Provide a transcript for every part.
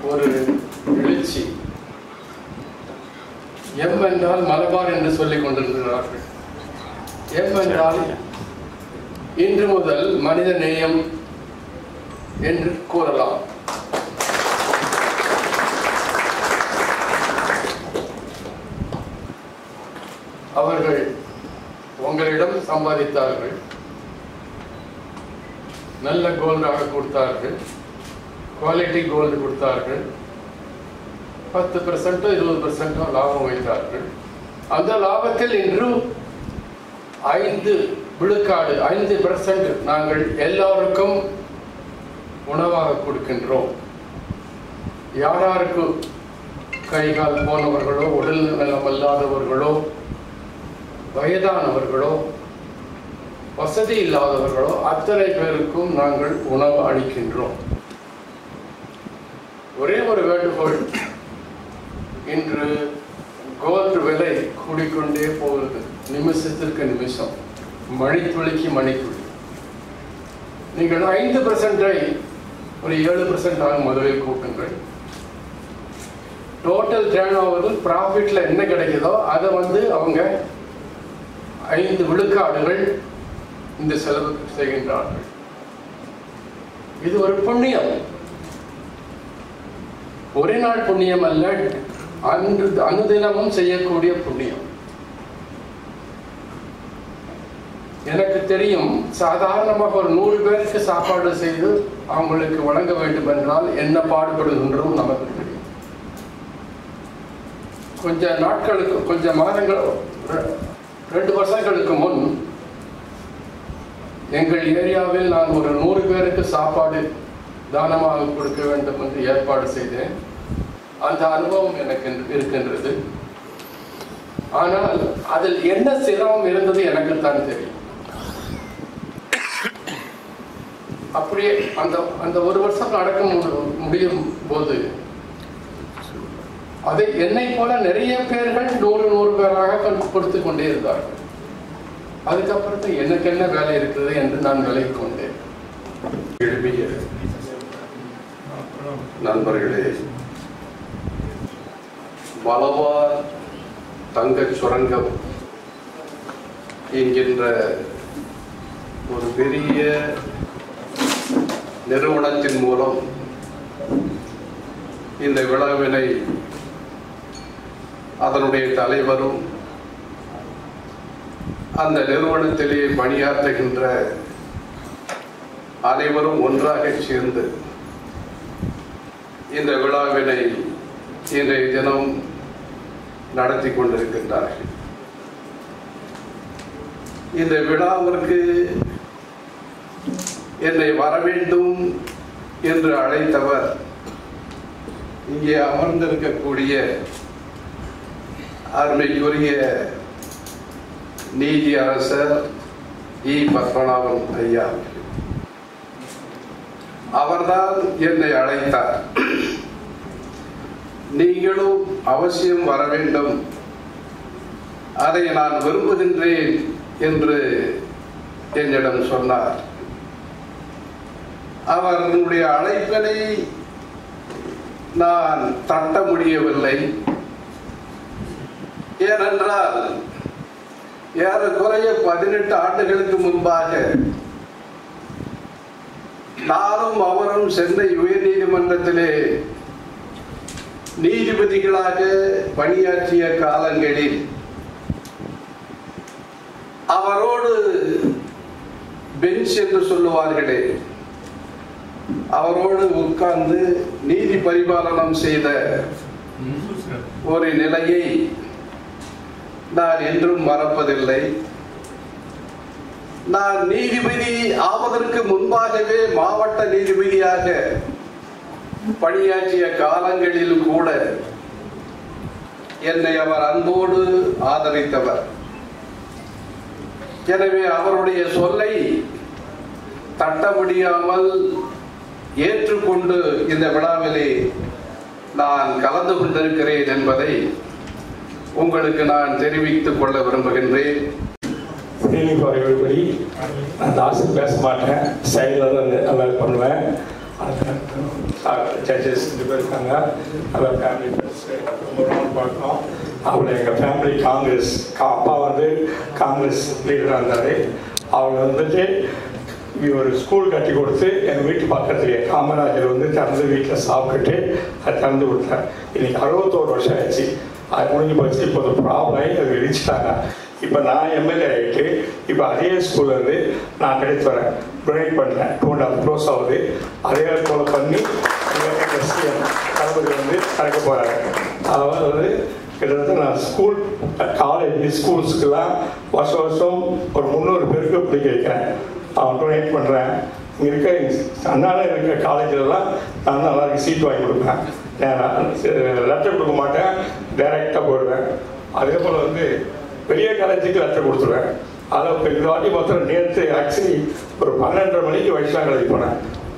ஒரு எழுச்சி. எம் என்றால் மலபார் என்று சொல்லிக் கொண்டிருக்கிறார்கள். எம் என்றால் இன்று முதல் மனித நேயம் என்று கூறலாம். அவர்கள் உங்களிடம் சம்பாதித்தார்கள், நல்ல கோல்டாக கொடுத்தார்கள், குவாலிட்டி கோல்டு கொடுத்தார்கள், 10% 20% லாபம் வைத்தார்கள். அந்த லாபத்தில் இன்று 5% நாங்கள் எல்லாருக்கும் உணவாக கொடுக்கின்றோம். யாராருக்கு கைகால் போனவர்களோ, உடல் நலமல்லாதவர்களோ, வயதானவர்களோ, வசதி இல்லாதவர்களோ அத்தனை பேருக்கும் நாங்கள் உணவு அளிக்கின்றோம். ஒரே ஒரு வேண்டுகோள், இன்று கோல்டு விலை கூடிக்கொண்டே போகிறது. நிமிஷத்திற்கு நிமிஷம், மணித்துளிக்கு மணித்துளி. நீங்கள் 5% ஒரு 7% முதலில் கூட்டுங்கள். டோட்டல் டர்ன் ஓவர் ப்ராஃபிட்ல என்ன கிடைக்குதோ அதை அவங்க 5 விழுக்காடுகள் இந்த செலவு செய்கின்றார்கள். இது ஒரு புண்ணியம், ஒரே நாள் புண்ணியம் அல்ல, அனுதினமும் செய்யக்கூடிய புண்ணியம். எனக்கு தெரியும், சாதாரணமாக ஒரு 100 பேருக்கு சாப்பாடு செய்து அவங்களுக்கு வழங்க வேண்டும் என்றால் என்ன பாடுபடுகின்றோம் நமக்கு தெரியும். கொஞ்ச நாட்களுக்கு, கொஞ்ச மாதங்கள், 2 வருஷங்களுக்கு முன் எங்கள் ஏரியாவில் நான் ஒரு 100 பேருக்கு சாப்பாடு தானமாக கொடுக்க வேண்டும் என்று ஏற்பாடு செய்தேன். அந்த அனுபவம் எனக்கு இருக்கின்றது. ஆனால் அதில் என்ன சிரமம் இருந்தது எனக்கு தான் தெரியும். அப்படியே அந்த 1 வருஷம் நடக்க முடியும் போது அதை என்னை போல நிறைய பேர்கள் 100 பேராக கொடுத்து கொண்டே இருந்தார்கள். அதுக்கப்புறம் எனக்கு என்ன வேலை இருக்கிறது என்று நான் விலகி கொண்டேன். எழுப்பிய நண்பர்களே, மலபார் தங்க சுரங்கம் என்கின்ற ஒரு பெரிய நிறுவனத்தின் மூலம் இந்த விழாவினை அதனுடைய தலைவரும் அந்த நிறுவனத்திலே பணியாற்றுகின்ற அனைவரும் ஒன்றாக சேர்ந்து இந்த விழாவினை இன்றைய தினம் நடத்தி கொண்டிருக்கின்றார்கள். இந்த விழாவிற்கு என்னை வர வேண்டும் என்று அழைத்தவர் இங்கே அமர்ந்திருக்கக்கூடிய அருமைக்குரிய நீதி அரசர் இ. பத்மநாபன் ஐயா. அவர்தான் என்னை அழைத்தார். நீங்களும் அவசியம் வர வேண்டும், அதை நான் விரும்புகின்றேன் என்று என்னிடம் சொன்னார். அவர்களுடைய அழைப்பினை நான் தட்ட முடியவில்லை. ஏனென்றால் ஏறக்குறைய 18 ஆண்டுகளுக்கு முன்பாக நானும் அவரும் சென்னை உயர் நீதிமன்றத்திலே நீதிபதிகளாக பணியாற்றிய காலங்களில் அவரோடு பெஞ்ச் என்று சொல்லுவார்களே, அவரோடு உட்கார்ந்து நீதி பரிபாலனம் செய்த ஒரு நிலையை நான் என்றும் மறப்பதில்லை. நான் நீதிபதி ஆவதற்கு முன்பாகவே மாவட்ட நீதிபதியாக பணியாற்றிய காலங்களில் கூட என்னை அவர் அன்போடு ஆதரித்தவர். எனவே அவருடைய சொல்லை தட்ட முடியாமல் ஏற்றுக்கொண்டு இந்த விழாவிலே நான் கலந்து கொண்டிருக்கிறேன் என்பதை உங்களுக்கு நான் தெரிவித்துக் கொள்ள விரும்புகின்றேன். நான் தாசன் பேச மாட்டேன், சைடில் தான் நல்லா பண்ணுவேன். ஜட்ஜஸ் 2 பேர் இருக்காங்க. நல்லா ஃபேமிலி ஃப்ரெண்ட்ஸ் ரொம்ப நாள் பார்க்கணும். அவங்க எங்கள் ஃபேமிலி காங்கிரஸ், அப்பா வந்து காங்கிரஸ் லீடராக இருந்தார். அவங்க வந்துட்டு ஒரு ஸ்கூல் கட்டி கொடுத்து எங்கள் வீட்டு பக்கத்துலேயே காமராஜர் வந்து திறந்து வீட்டில் சாப்பிட்டுட்டு அதை திறந்து கொடுத்தார். இன்னைக்கு 61 வருஷம் ஆயிடுச்சு. அது முடிஞ்சு போச்சு. இப்போ ஒரு ப்ராப்ளம் அதை இடிச்சிட்டாங்க. இப்போ நான் எம்எல்ஏ ஆகிட்டு இப்போ அதே ஸ்கூல்லேருந்து நான் கிடைத்து வரேன், டொனேட் பண்ணுறேன். 2.5 crores ஆகுது. அதே போல் பண்ணி எஸ்டிஎம் தளபதி வந்து திறக்க போகிறாங்க. அதாவது கிட்டத்தட்ட நான் ஸ்கூல் காலேஜ் ஸ்கூல்ஸுக்கெல்லாம் வருஷம் வருஷம் ஒரு 300 பேருக்கு பிடிக்க வைக்கிறேன். அவன் டொனேட் பண்ணுறேன். இங்கே இருக்க அண்ணால இருக்கிற காலேஜிலலாம் நான் தான் எல்லாருக்கும் சீட் வாங்கி கொடுப்பேன். லெட்டர் கொடுக்க மாட்டேன், டைரெக்டாக போடுவேன். அதே போல் வந்து பெரிய காலேஜுக்கு லெட்டர் கொடுத்துருவேன். அதில் இப்போ இந்த வாட்டி மொத்தம் நேற்று ஆக்சுவலி ஒரு 12:30 மணிக்கு வைஷ்ணா காலேஜ் போனேன்.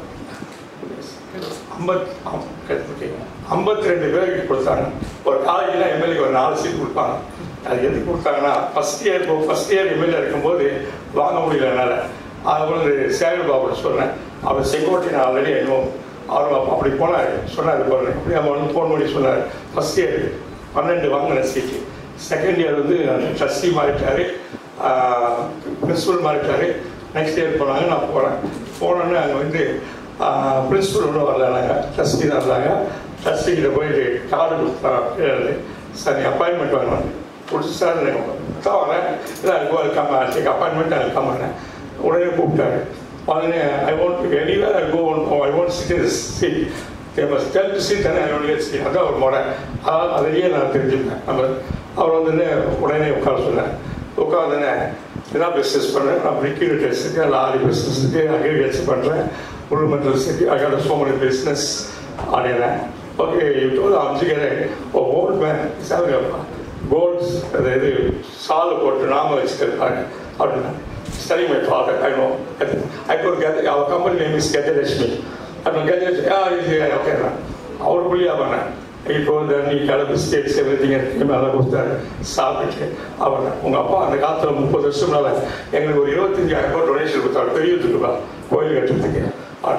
52 பேருக்கு கொடுத்தாங்க. ஒரு காலேஜில் எம்எல்ஏக்கு ஒரு 4 சீட் கொடுப்பாங்க. அது எதுக்கு கொடுத்தாங்கன்னா ஃபஸ்ட் இயர் எம்எல்ஏ இருக்கும்போது வாங்க முடியல என்னால். அதுபோல் சேகர் பாபு சொன்னேன். அவர் செக்யூரிட்டி நான் ஆல்ரெடி இன்னும் அவர் அப்படி போனார் சொன்னார். போகிறேன் அப்படி நம்ம வந்து ஃபோன் பண்ணி சொன்னார். ஃபஸ்ட் இயர் 12 வாங்கின சீட்டு. செகண்ட் இயர் வந்து ட்ரஸ்டி மாறிட்டார், பிரின்சிபல் மாறிட்டார். நெக்ஸ்ட் இயர் போனாங்க. நான் போனோன்னே அங்கே வந்து பிரின்சிபல் ஒன்றும் வரல, நாங்கள் ட்ரஸ்டி தான் இருந்தாங்க. ட்ரஸ்டிக்கிட்ட போயிட்டு கார்டு கொடுத்தாங்க. சார் நீ அப்பாயின்மெண்ட் வாங்கினேன் கொடுத்து சார் தான் வரேன். இல்லை கம் டேக் அப்பாயின்மெண்ட் நான் கம் வரேன். உடனே கூப்பிட்டாரு. உடனே I want anywhere I go I want sit in seat. Tell to seat தானே ஐ வாண்ட் கெட் சீட். அதான் ஒரு முறை. அதாவது அதையே நான் தெரிஞ்சுப்பேன். அவர் வந்து உடனே உட்கார சொன்னேன். உட்காந்துனே இதான் பிஸ்னஸ் பண்ணுறேன். நான் லிக்விடிட்டர்ஸுக்கு, லாரி பிஸ்னஸுக்கு, அக்ரிகல்ச்சர் பண்ணுறேன், உருமெண்டல்ஸுக்கு, I got so many business ஆடினேன். ஓகே இப்போது அம்சிக்கிறேன். ஓல்ட் மேன் சார் கோல்ட்ஸ் அது இது சாலை போட்டு நாம வச்சுருக்காங்க அப்படின்னா study my father, I know. I could get our company name is Gajalashmi. I don't get it. Okay. Our Puliabana. He told them he had mistakes, everything, and came out of that. Savage. Our Ungapa and the Gatham position. And we wrote the donation without pay to do going to the game.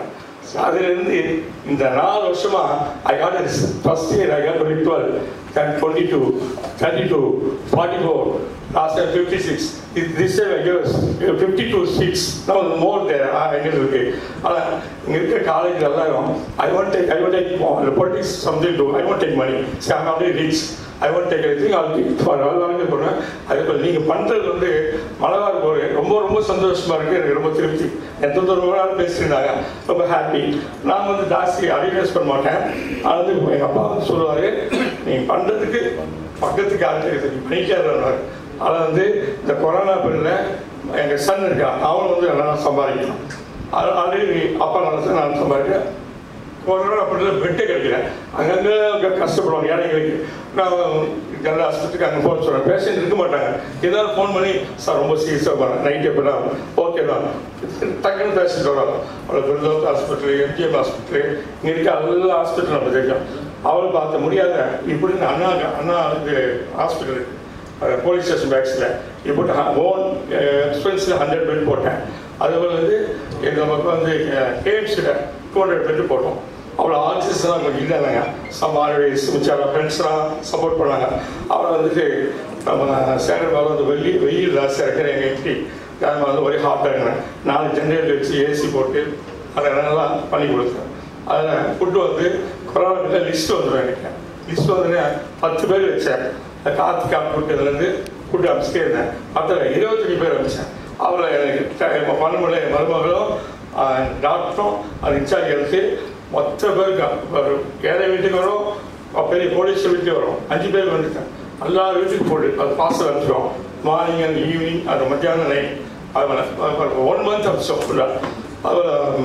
In the Nal Oshama, I got it first year, I got 12, then 22, 32, 44. Last time 56. This time I guess 52 seats. Now more there. I guess okay. In the college, I won't take the politics something to. I won't take money. See, I'm already rich. I won't take anything. I'll be for all long. அதுக்கு நீங்கள் பண்ணுறது வந்து மழை போகிற ரொம்ப சந்தோஷமாக இருக்குது. எனக்கு ரொம்ப திருப்தி. எந்த ரொம்ப நாள் பேசியிருந்தாங்க. ரொம்ப ஹாப்பி. நான் வந்து ஜாஸ்தி அட்வைஸ் பண்ண மாட்டேன். அது வந்து எங்கள் அப்பா வந்து சொல்லுவார், நீங்கள் பண்ணுறதுக்கு பக்கத்துக்கு ஆள் பண்ணிக்காரு. அதை வந்து இந்த கொரோனா பீரியடில் எங்கள் சன் இருக்கான், அவனும் வந்து நல்லா சம்பாதிக்கணும். ஆல்ரெடி அப்பா நல்லா நான் சம்பாதிக்கிறேன். கொரோனா பீரியடில் பெட்டே கிடைக்கிறேன். அங்கங்கே கஷ்டப்படுவாங்க ஏழைங்களுக்கு. நான் ஜெனரல் ஹாஸ்பிட்டலுக்கு அங்கே போக சொல்கிறேன். பேஷண்ட் இருக்க மாட்டாங்க. ஏதாவது ஃபோன் பண்ணி சார் ரொம்ப சீரியஸாக போகிறேன், நைட் எப்படின்னா ஓகே தான் டக்குன்னு பேஷண்ட் வரும். அவ்வளோ பிருந்தோத் ஹாஸ்பிட்டலு, எம்ஜிஎம் ஹாஸ்பிட்டலு, இங்கே இருக்க எல்லா ஹாஸ்பிட்டலும் நம்ம தெரியும். அவளை பார்த்த முடியாத இப்படின்னு அண்ணா இது ஹாஸ்பிட்டல் போலீஸ் ஸ்டேஷன் பேக்ஸில் இப்போ ஓன் எக்ஸ்பென்ஸில் 100 பெட் போட்டேன். அதுபோல் வந்து எங்கள் பக்கம் வந்து கேம்ஸில் 200 பெட்டு போட்டோம். அவ்வளோ ஆக்சிஜன்லாம் கொஞ்சம் இல்லைங்க. சமாளிஸ் மிச்சார ஃப்ரெண்ட்ஸ்லாம் சப்போர்ட் பண்ணாங்க. அவரை வந்துட்டு நம்ம சேகர் பாபு வந்து வெயில் ஜாஸ்தியாக இருக்கிற எங்கள் எம்பி நான் வந்து ஒரே ஹாட்டாக இருந்தேன். 4 ஜென்ரேட்டர் வச்சு ஏசி போட்டு அதை நல்லா பண்ணி கொடுத்தேன். அதில் ஃபுட்டு வந்து கொரோனா லிஸ்ட்டு வந்துடும். எனக்கு லிஸ்ட்டு வந்து 10 பேர் வச்சேன். காத்துக்காப்புலேருந்து கூட்டு அமிச்சிட்டே இருந்தேன். அதில் 25 பேர் அமிச்சேன். அவரை எனக்கு பண்ணமுடியல. என் மருமகளும் டாக்டரும் அது இன்சார்ஜ் எடுத்து மொத்த பேருக்கு ஏழை வீட்டுக்கு வரும், பெரிய போலீஸ் வீட்டுக்கு வரும். 5 பேர் வந்துட்டேன். எல்லார் வீட்டுக்கு போட்டு அது பார்சல் அனுப்பிச்சிடும். மார்னிங் அண்ட் ஈவினிங், அது மத்தியானம் நைட். அது 1 month அமிச்சோம் ஃபுல்லாக. அதில்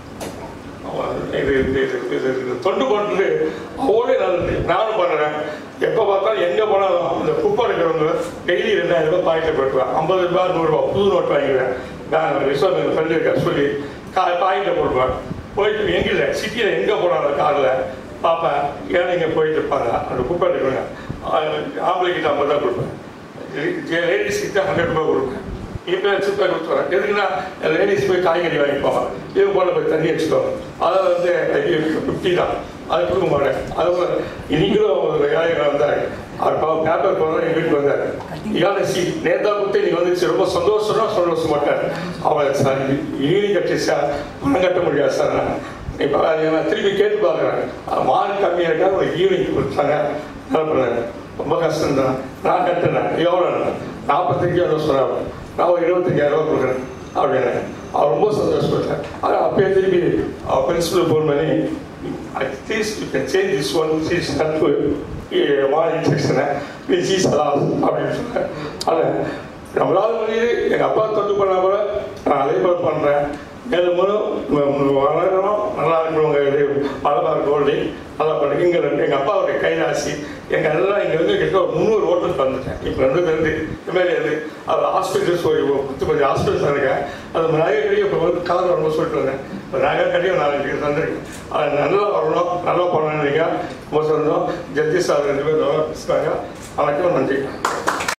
இது தொண்டு போட்டு அவ்வளோ நல்லது. நானும் பண்ணுறேன். எப்போ பார்த்தாலும் எங்கே போனாலும் இந்த குப்பை இருக்கிறவங்க டெய்லி 2000 ரூபாய் பாக்கெட்டில் போட்டுருவேன். 50 ரூபாய் 100 ரூபா புது நோட் வாங்கிடுவேன். நான் ரிசர்வ் எங்கள் ஃப்ரெண்டு இருக்க சொல்லி பாக்கெட்டில் போட்டுருவேன். போயிட்டு எங்கே சிட்டியில் எங்கே போனாலும் காரில் பார்ப்பேன். ஏழைங்க போயிட்டு இருப்பாங்க. அந்த குப்பை இருக்கிறவங்க ஆம்பளைக்கிட்ட 50 ரூபா கொடுப்பேன். லேடிஸ்கிட்ட 100 ரூபாய் கொடுப்பேன். இப்போ சூப்பர் கொடுத்துருவேன். எதுக்குன்னா லேடிஸ் போய் காய்கறி வாங்கிப்போம், இது போல போய் தண்ணி வச்சுக்கோங்க. அதை வந்து 50 தான், அதை கொடுக்க மாட்டேன். அது இன்னைக்கும் ஒரு ஏழைகள் வந்தார், அவர் பேப்பர் போகிறதா எங்கள் வீட்டுக்கு வந்தார். சி நேதா கொடுத்து நீங்கள் வந்துச்சு ரொம்ப சந்தோஷம்னா சந்தோஷம் மாட்டார். அவர் சார் ஈவினிங் கட்டி சார் பணம் கட்ட முடியாது சார். இப்போ நான் திருப்பி கேட்டு பார்க்குறேன், மார்க் கம்மியாக இருக்கா ஒரு ஈவினிங் கொடுத்தாங்க, என்ன பண்ணுறாங்க, ரொம்ப கஷ்டம் தான். நான் கட்டுறேன் எவ்வளோ 45,000 சொன்னாங்க, நான் ஒரு 25,000 கொடுக்குறேன் அப்படின்னு. அவர் ரொம்ப சந்தோஷப்பட்டேன். ஆனால் அப்பயே திருப்பி அவர் பிரின்சிபல் ஃபோன் பண்ணி at least you can change this one cheese nut morning இன்ஸ்ட்ரக்ஷனை விச் இஸ் அலாவ் அப்படின்னு சொன்னேன். ஆனால் நம்மளால் முடியுது, எங்கள் அப்பா தொண்டு பண்ணால் கூட நான் அதே போல் பண்ணுறேன். மேலும் வளரணும், நல்லா இருக்கணும், மலபார் கோல்டு நல்லா பண்ணுங்க. இங்கே எங்கள் அப்பாவுடைய கைராசி எங்கள் எல்லாம் இங்கே வந்து கிட்ட ஒரு 300 ஹோட்டலுக்கு வந்துட்டேன். இப்போ இருந்து எம்எல்ஏ இருந்து அது ஹாஸ்பிட்டல்ஸ் ஒரு 10 ஹாஸ்பிட்டல்ஸ் இருக்கேன். அது நகை கடையும் இப்போ வந்து கார் வரணும் சொல்லிட்டு வந்தேன். இப்போ நகை கடையும் நான் இங்கே தந்துருக்கேன். அது நல்லா வரணும், நல்லா பண்ணணும். நீங்கள் ரொம்ப சொந்தம் ஜட்ஜஸ் அது 2 பேர் நல்லா பேசுகிறாங்க. வணக்கம், நன்றி.